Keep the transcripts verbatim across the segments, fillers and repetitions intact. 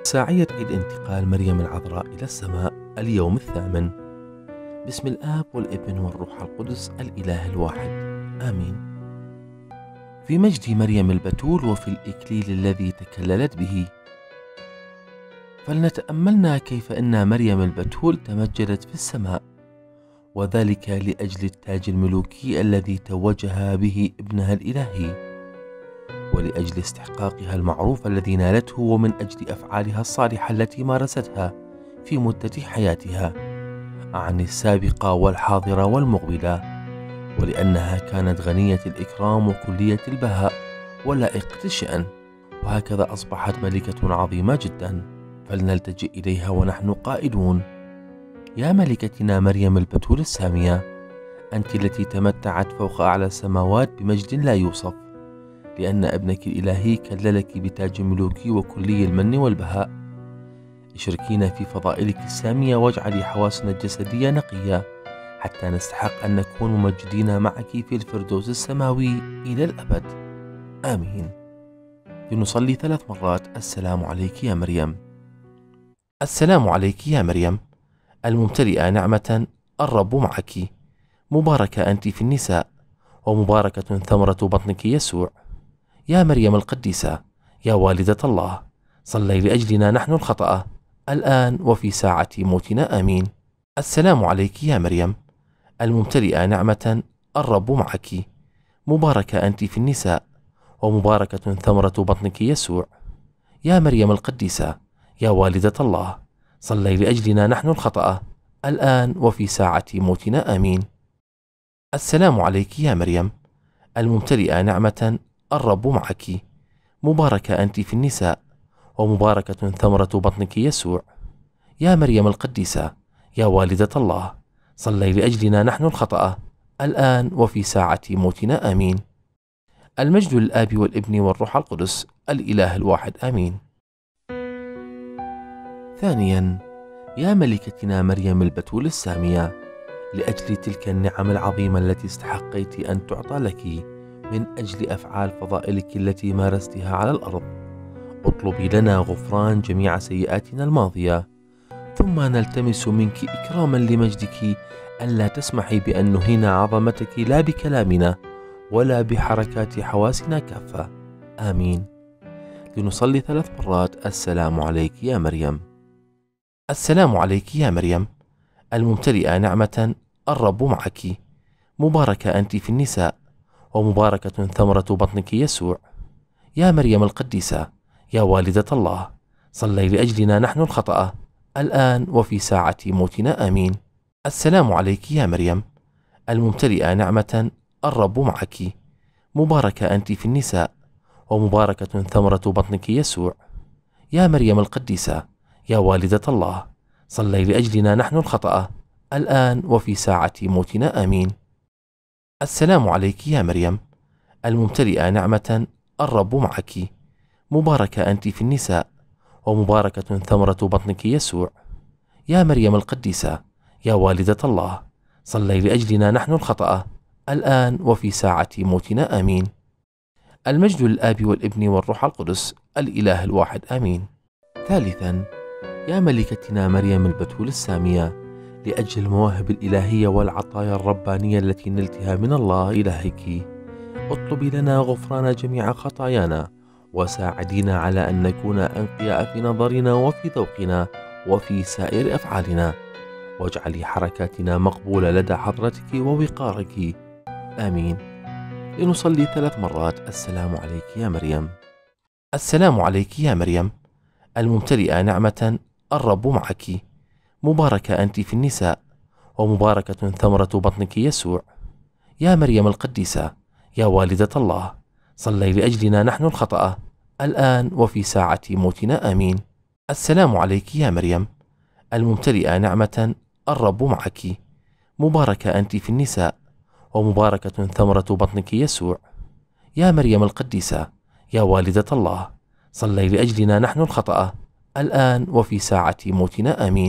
ساعية عيد انتقال مريم العذراء إلى السماء اليوم الثامن. بسم الآب والابن والروح القدس الإله الواحد، آمين. في مجد مريم البتول وفي الإكليل الذي تكللت به. فلنتأملنا كيف أن مريم البتول تمجدت في السماء، وذلك لأجل التاج الملوكي الذي توجها به ابنها الإلهي، ولأجل استحقاقها المعروف الذي نالته، ومن أجل أفعالها الصالحة التي مارستها في مدة حياتها عن السابقة والحاضرة والمقبلة، ولأنها كانت غنية الإكرام وكلية البهاء ولائقة الشأن، وهكذا أصبحت ملكة عظيمة جدا. فلنلتجئ إليها ونحن قائلون: يا ملكتنا مريم البتول السامية، أنت التي تمتعت فوق أعلى السماوات بمجد لا يوصف، لأن ابنك الإلهي كللك بتاج الملوك وكلي المن والبهاء. اشركينا في فضائلك السامية، واجعلي حواسنا الجسدية نقية حتى نستحق أن نكون ممجدين معك في الفردوس السماوي إلى الأبد، آمين. لنصلي ثلاث مرات: السلام عليك يا مريم. السلام عليك يا مريم، الممتلئة نعمة، الرب معك، مباركة أنت في النساء، ومباركة ثمرة بطنك يسوع. يا مريم القديسة، يا والدة الله، صلي لأجلنا نحن الخطأ الآن وفي ساعة موتنا، آمين. السلام عليك يا مريم، الممتلئة نعمة، الرب معك، مباركة أنت في النساء، ومباركة ثمرة بطنك يسوع. يا مريم القديسة، يا والدة الله، صلي لأجلنا نحن الخطأ الآن وفي ساعة موتنا، آمين. السلام عليك يا مريم، الممتلئة نعمة، الرب معك، مباركة أنت في النساء، ومباركة ثمرة بطنك يسوع. يا مريم القديسة، يا والدة الله، صلي لأجلنا نحن الخطأ الآن وفي ساعة موتنا، آمين. المجد للآب والابن والروح القدس الإله الواحد، آمين. ثانيا، يا ملكتنا مريم البتول السامية، لأجل تلك النعم العظيمة التي استحقيت أن تعطى لك من أجل أفعال فضائلك التي مارستها على الأرض، اطلبي لنا غفران جميع سيئاتنا الماضية، ثم نلتمس منك إكراما لمجدك ألا تسمحي بأن نهين عظمتك لا بكلامنا ولا بحركات حواسنا كافة، آمين. لنصلي ثلاث مرات: السلام عليك يا مريم. السلام عليك يا مريم، الممتلئة نعمة، الرب معك، مباركة أنت في النساء، ومباركة ثمرة بطنك يسوع. يا مريم القديسة، يا والدة الله، صلي لأجلنا نحن الخطأ الآن وفي ساعة موتنا، آمين. السلام عليك يا مريم، الممتلئة نعمة، الرب معك، مباركة أنت في النساء، ومباركة ثمرة بطنك يسوع. يا مريم القديسة، يا والدة الله، صلي لأجلنا نحن الخطأ الآن وفي ساعة موتنا، آمين. السلام عليك يا مريم، الممتلئة نعمة، الرب معك، مباركة أنت في النساء، ومباركة ثمرة بطنك يسوع. يا مريم القديسة، يا والدة الله، صلي لأجلنا نحن الخطأ الآن وفي ساعة موتنا، آمين. السلام عليك يا مريم، الممتلئة نعمة، الرب معك، مباركة أنت في النساء، ومباركة ثمرة بطنك يسوع. يا مريم القديسة، يا والدة الله، صلي لأجلنا نحن الخطأ الآن وفي ساعة موتنا، آمين. المجد للآب والابن والروح القدس الإله الواحد، آمين. ثالثا، يا ملكتنا مريم البتول السامية، لأجل المواهب الإلهية والعطايا الربانية التي نلتها من الله إلهك، اطلبي لنا غفران جميع خطايانا، وساعدينا على أن نكون أنقياء في نظرنا وفي ذوقنا وفي سائر أفعالنا، واجعلي حركاتنا مقبولة لدى حضرتك ووقارك، آمين. لنصلي ثلاث مرات: السلام عليك يا مريم. السلام عليك يا مريم، الممتلئة نعمة، الرب معك، مباركة أنت في النساء، ومباركة ثمرة بطنك يسوع. يا مريم القديسة، يا والدة الله، صلي لأجلنا نحن الخطأ الآن وفي ساعة موتنا، آمين. السلام عليك يا مريم، الممتلئة نعمة، الرب معك، مباركة أنت في النساء، ومباركة ثمرة بطنك يسوع. يا مريم القديسة، يا والدة الله، صلي لأجلنا نحن الخطأ الآن وفي ساعة موتنا، آمين.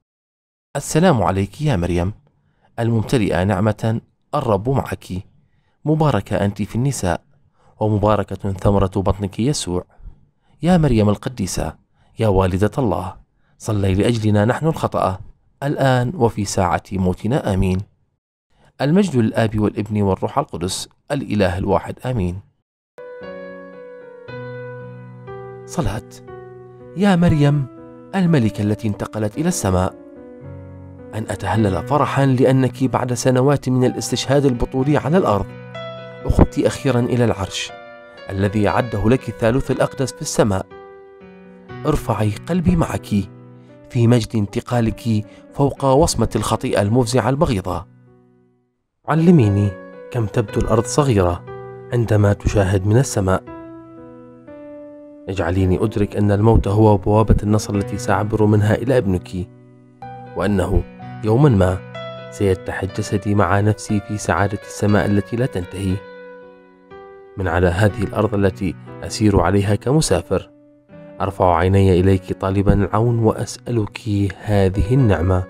السلام عليك يا مريم، الممتلئة نعمة، الرب معك، مباركة أنت في النساء، ومباركة ثمرة بطنك يسوع. يا مريم القديسة، يا والدة الله، صلي لأجلنا نحن الخطأ الآن وفي ساعة موتنا آمين. المجد للآب والابن والروح القدس الإله الواحد آمين. صلاة. يا مريم الملكة التي انتقلت إلى السماء، أن أتهلل فرحا لأنك بعد سنوات من الاستشهاد البطولي على الأرض أخذت أخيرا إلى العرش الذي أعده لك الثالوث الأقدس في السماء. ارفعي قلبي معك في مجد انتقالك فوق وصمة الخطيئة المفزعة البغيضة. علميني كم تبدو الأرض صغيرة عندما تشاهد من السماء. اجعليني أدرك أن الموت هو بوابة النصر التي سأعبر منها إلى ابنك، وأنه يوما ما سيتحد جسدي مع نفسي في سعادة السماء التي لا تنتهي. من على هذه الأرض التي أسير عليها كمسافر أرفع عيني إليك طالبا العون وأسألك هذه النعمة.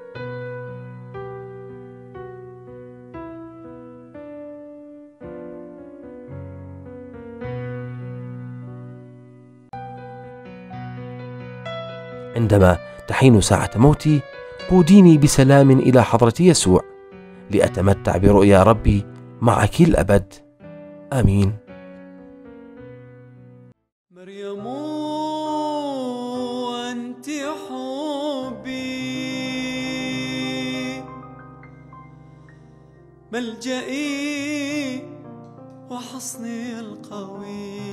عندما تحين ساعة موتي قوديني بسلام إلى حضرة يسوع لأتمتع برؤيا ربي معك الأبد. آمين. مريم أنت حبي، ملجئي وحصني القوي،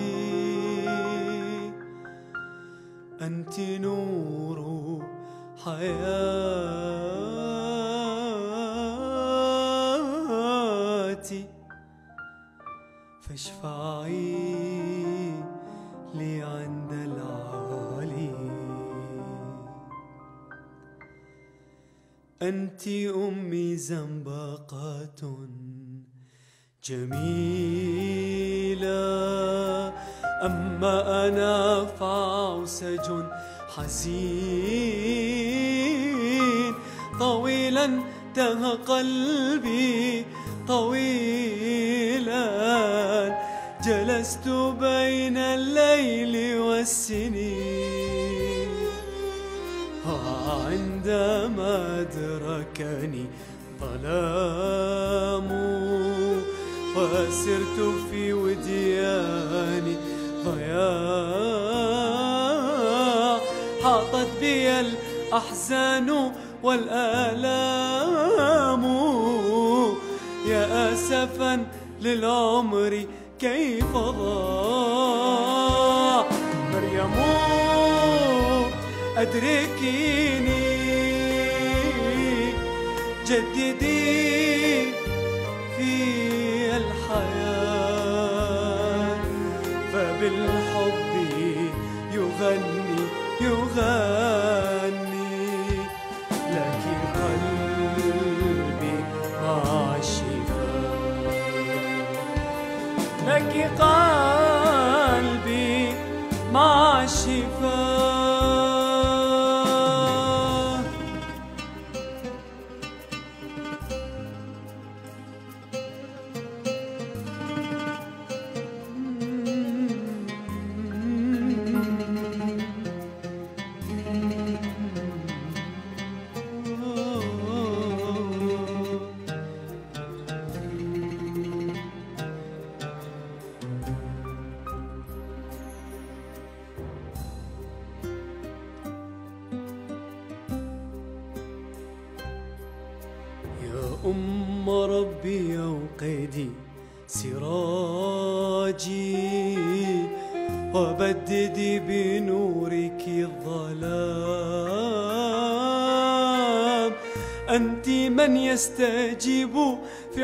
أنت نور حياتي، فاشفعي لي عند العالي. أنت أمي زنبقة جميلة، أما أنا فعوسج حزين، طويلا تاه قلبي طويلا، جلست بين الليل والسنين، عندما أدركني ظلام وسرت في وديان ضياع، حاطت بي الأحزان والآلام، يا أسفا للعمر كيف ضاع. مريم أدركيني، جددي في الحياة، فبالحب يغني يغني لك قلبي مع الشفاء، لك قلبي مع الشفاء. أم ربي أوقدي سراجي، وبددي بنورك الظلام، أنت من يستجيب في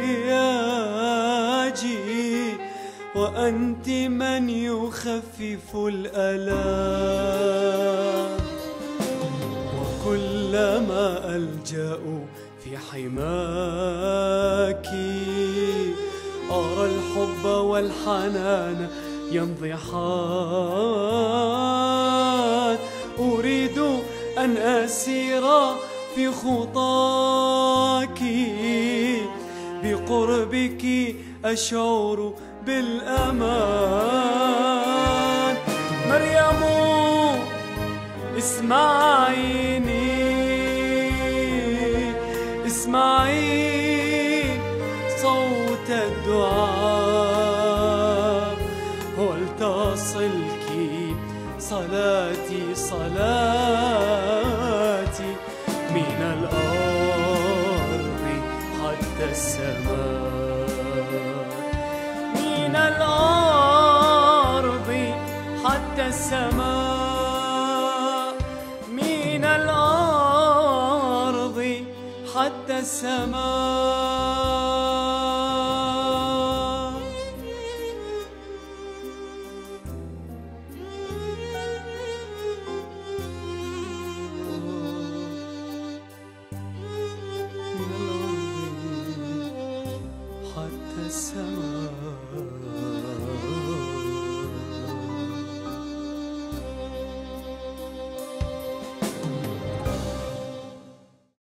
احتياجي، وأنت من يخفف الآلام، وكلما ألجأ في حماك أرى الحب والحنان ينضحان، أريد أن أسير في خطاك، بقربك أشعر بالأمان. مريم اسمعيني اسمعي صوت الدعاء، ولتصلك صلاتي صلاتي من الأرض حتى السماء، من الأرض حتى السماء، من الأرض حتى السماء.